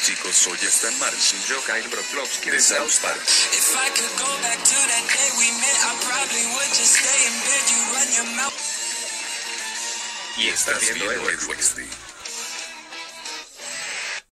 chicos, soy Stan Marsh y yo Kyle Brocklowski de South Park. Y estás viendo Ed Westy.